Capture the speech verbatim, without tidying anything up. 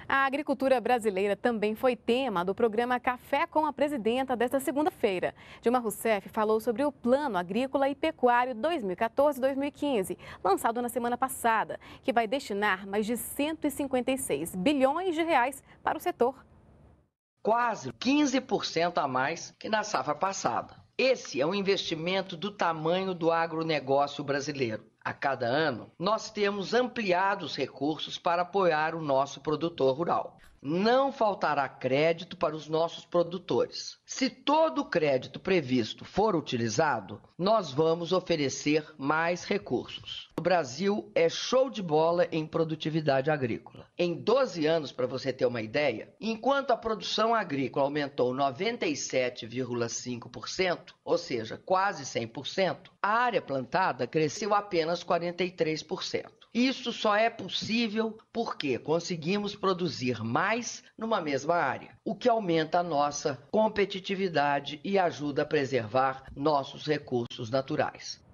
A agricultura brasileira também foi tema do programa Café com a Presidenta desta segunda-feira. Dilma Rousseff falou sobre o Plano Agrícola e Pecuário dois mil e quatorze a dois mil e quinze, lançado na semana passada, que vai destinar mais de cento e cinquenta e seis bilhões de reais para o setor. Quase quinze por cento a mais que na safra passada. Esse é um investimento do tamanho do agronegócio brasileiro. A cada ano, nós temos ampliado os recursos para apoiar o nosso produtor rural. Não faltará crédito para os nossos produtores. Se todo o crédito previsto for utilizado, nós vamos oferecer mais recursos. O Brasil é show de bola em produtividade agrícola. Em doze anos, para você ter uma ideia, enquanto a produção agrícola aumentou noventa e sete vírgula cinco por cento, ou seja, quase cem por cento, a área plantada cresceu apenas quarenta e três por cento. Isso só é possível porque conseguimos produzir mais numa mesma área, o que aumenta a nossa competitividade e ajuda a preservar nossos recursos naturais.